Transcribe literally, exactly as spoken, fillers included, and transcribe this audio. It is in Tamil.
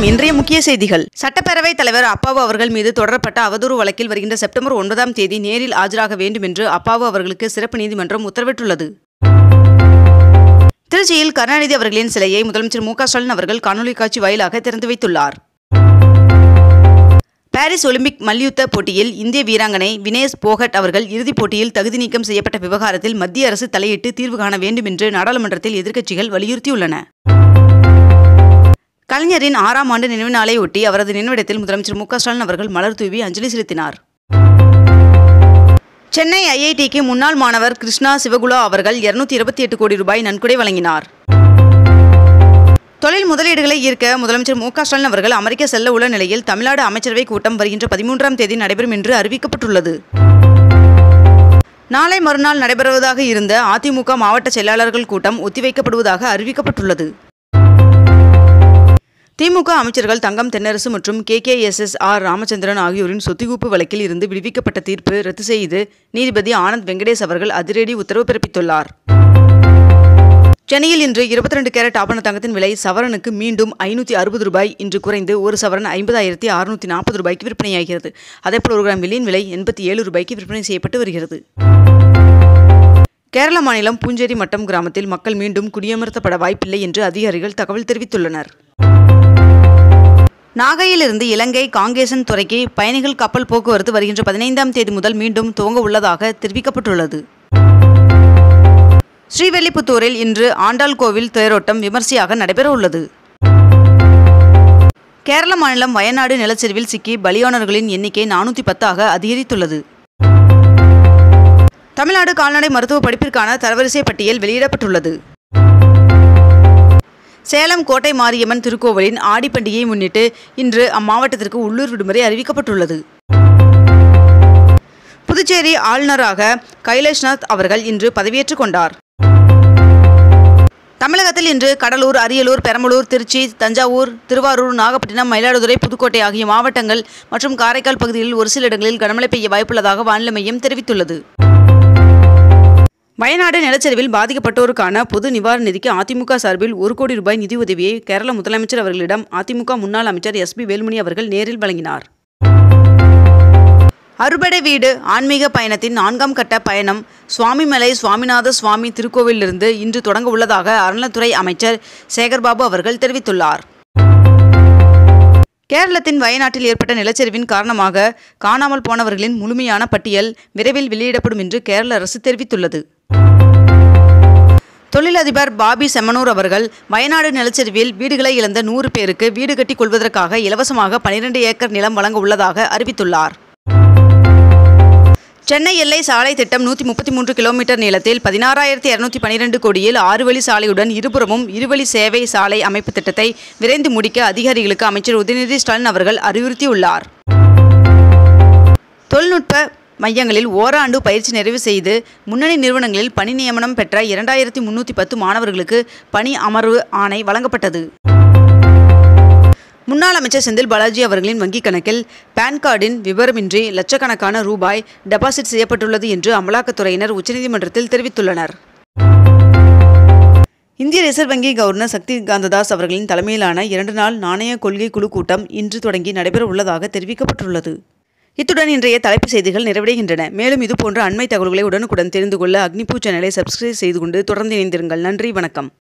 வணக்கம். இன்றைய முக்கிய செய்திகள். சட்டப்பேரவைத் தலைவர் அப்பாவு அவர்கள் மீது தொடரப்பட்ட அவதூறு வழக்கில் வருகின்ற செப்டம்பர் ஒன்பதாம் தேதி நேரில் ஆஜராக வேண்டும் என்று அப்பாவு அவர்களுக்கு சிறப்பு நீதிமன்றம் உத்தரவிட்டுள்ளது. திருச்சியில் கருணாநிதி அவர்களின் சிலையை முதலமைச்சர் மு க ஸ்டாலின் அவர்கள் காணொலி காட்சி வாயிலாக திறந்து வைத்துள்ளார். பாரிஸ் ஒலிம்பிக் மல்யுத்த போட்டியில் இந்திய வீராங்கனை வினேஷ் போகட் அவர்கள் இறுதிப் போட்டியில் தகுதி நீக்கம் செய்யப்பட்ட விவகாரத்தில் மத்திய அரசு தலையிட்டு தீர்வு காண வேண்டும் என்று நாடாளுமன்றத்தில் எதிர்க்கட்சிகள் வலியுறுத்தியுள்ளன. கலைஞரின் ஆறாம் ஆண்டு நினைவு நாளை ஒட்டி அவரது நினைவிடத்தில் முதலமைச்சர் மு க ஸ்டாலின் அவர்கள் மலர் தூவி அஞ்சலி செலுத்தினார். சென்னை ஐ ஐ டிக்கு முன்னாள் மாணவர் கிருஷ்ணா சிவகுலா அவர்கள் இருநூத்தி இருபத்தி எட்டு கோடி ரூபாய் நன்கொடை வழங்கினார். தொழில் முதலீடுகளை ஈர்க்க முதலமைச்சர் மு க ஸ்டாலின் அவர்கள் அமெரிக்கா செல்ல உள்ள நிலையில் தமிழ்நாடு அமைச்சரவை கூட்டம் வருகின்ற பதிமூன்றாம் தேதி நடைபெறும் என்று அறிவிக்கப்பட்டுள்ளது. நாளை மறுநாள் நடைபெறுவதாக இருந்த அ தி மு க மாவட்ட செயலாளர்கள் கூட்டம் ஒத்திவைக்கப்படுவதாக அறிவிக்கப்பட்டுள்ளது. திமுக அமைச்சர்கள் தங்கம் தென்னரசு மற்றும் K K S S R Ramachandran ஆகியோரின் சொத்துகுவிப்பு வழக்கில் இருந்து விடுவிக்கப்பட்ட தீர்ப்பு ரத்து செய்து நீதிபதி ஆனந்த் வெங்கடேஷ் அவர்கள் அதிரடி உத்தரவு பிறப்பித்துள்ளார். சென்னையில் இன்று இருபத்தி ரெண்டு கேரட் ஆபண தங்கத்தின் விலை சவரனுக்கு மீண்டும் ஐநூற்றி அறுபது ரூபாய் இன்று குறைந்து ஒரு சவரன் ஐம்பதாயிரத்தி அறுநூற்றி நாற்பது ரூபாய்க்கு விற்பனையாகிறது. அதேபோல் ஒரு கிராம் வெள்ளியின் விலை எண்பத்தி ஏழு ரூபாய்க்கு விற்பனை செய்யப்பட்டு வருகிறது. கேரள மாநிலம் பூஞ்சேரி மட்டம் கிராமத்தில் மக்கள் மீண்டும் குடியமர்த்தப்பட வாய்ப்பில்லை என்று அதிகாரிகள் தகவல் தெரிவித்துள்ளனர். நாகையிலிருந்து இலங்கை காங்கேசன் துறைக்கு பயணிகள் கப்பல் போக்குவரத்து வருகின்ற பதினைந்தாம் தேதி முதல் மீண்டும் துவங்க உள்ளதாக தெரிவிக்கப்பட்டுள்ளது. ஸ்ரீவெல்லிபுத்தூரில் இன்று ஆண்டாள் கோவில் தேரோட்டம் விமர்சையாக நடைபெற உள்ளது. கேரள மாநிலம் வயநாடு நிலச்சரிவில் சிக்கி பலியானவர்களின் எண்ணிக்கை நானூற்றி பத்தாக அதிகரித்துள்ளது. தமிழ்நாடு கால்நடை மருத்துவ படிப்பிற்கான தரவரிசை பட்டியல் வெளியிடப்பட்டுள்ளது. சேலம் கோட்டை மாரியம்மன் திருக்கோவிலின் ஆடிப்பண்டிகையை முன்னிட்டு இன்று அம்மாவட்டத்திற்கு உள்ளூர் விடுமுறை அறிவிக்கப்பட்டுள்ளது. புதுச்சேரி ஆளுநராக கைலாஷ்நாத் அவர்கள் இன்று பதவியேற்றுக் கொண்டார். தமிழகத்தில் இன்று கடலூர், அரியலூர், பெரம்பலூர், திருச்சி, தஞ்சாவூர், திருவாரூர், நாகப்பட்டினம், மயிலாடுதுறை, புதுக்கோட்டை ஆகிய மாவட்டங்கள் மற்றும் காரைக்கால் பகுதிகளில் ஒரு சில இடங்களில் கனமழை பெய்ய வாய்ப்புள்ளதாக வானிலை மையம் தெரிவித்துள்ளது. வயநாடு நிலச்சரிவில் பாதிக்கப்பட்டோருக்கான பொது நிவாரண நிதிக்கு அ தி மு க சார்பில் ஒரு கோடி ரூபாய் நிதியுதவியை கேரள முதலமைச்சர் அவர்களிடம் அ தி மு க முன்னாள் அமைச்சர் எஸ் பி வேலுமணி அவர்கள் நேரில் வழங்கினார். அறுபடை வீடு ஆன்மீக பயணத்தின் நான்காம் கட்ட பயணம் சுவாமிமலை சுவாமிநாத சுவாமி திருக்கோவிலிருந்து இன்று தொடங்க உள்ளதாக அறநிலைத்துறை அமைச்சர் சேகர்பாபு அவர்கள் தெரிவித்துள்ளார். கேரளத்தின் வயநாட்டில் ஏற்பட்ட நிலச்சரிவின் காரணமாக காணாமல் போனவர்களின் முழுமையான பட்டியல் விரைவில் வெளியிடப்படும் என்று கேரள அரசு தெரிவித்துள்ளது. தொழிலதிபர் பாபி செம்மனூர் அவர்கள் வயநாடு நிலச்சரிவில் வீடுகளை இழந்த நூறு பேருக்கு வீடு கட்டிக் கொள்வதற்காக இலவசமாக பனிரெண்டு ஏக்கர் நிலம் வழங்க உள்ளதாக அறிவித்துள்ளார். சென்னை எல்லை சாலை திட்டம் நூற்றி முப்பத்தி மூன்று கிலோமீட்டர் நீளத்தில் பதினாறாயிரத்தி இருநூற்றி பனிரெண்டு கோடியில் ஆறு வழி சாலையுடன் இருபுறமும் இருவழி சேவை சாலை அமைப்பு திட்டத்தை விரைந்து முடிக்க அதிகாரிகளுக்கு அமைச்சர் உதயநிதி ஸ்டாலின் அவர்கள் அறிவுறுத்தியுள்ளார். தொழில்நுட்ப மையங்களில் ஓராண்டு பயிற்சி நிறைவு செய்து முன்னணி நிறுவனங்களில் பணி நியமனம் பெற்ற இரண்டாயிரத்தி முன்னூற்றி பத்து மாணவர்களுக்கு பணி அமர்வு ஆணை வழங்கப்பட்டது. முன்னாள் அமைச்சர் செந்தில் பாலாஜி அவர்களின் வங்கிக் கணக்கில் பான் கார்டின் விவரமின்றி லட்சக்கணக்கான ரூபாய் டெபாசிட் செய்யப்பட்டுள்ளது என்று அமலாக்கத்துறையினர் உச்சநீதிமன்றத்தில் தெரிவித்துள்ளனர். இந்திய ரிசர்வ் வங்கி கவர்னர் சக்தி காந்ததாஸ் அவர்களின் தலைமையிலான இரண்டு நாள் நாணய கொள்கை குழு கூட்டம் இன்று தொடங்கி நடைபெற உள்ளதாக தெரிவிக்கப்பட்டுள்ளது. இத்துடன் இன்றைய தலைப்புச் செய்திகள் நிறைவடைகின்றன. மேலும் இதுபோன்ற அண்மை தகவல்களை உடனுக்குடன் தெரிந்து கொள்ள அக்னிபூ சேனலை சப்ஸ்கிரைப் செய்து கொண்டு தொடர்ந்து இணைந்திருங்கள். நன்றி, வணக்கம்.